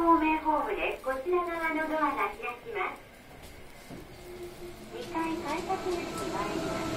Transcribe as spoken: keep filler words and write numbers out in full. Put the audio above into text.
方面ホームでこちら側のドアが開きます。にかい改札口に参ります。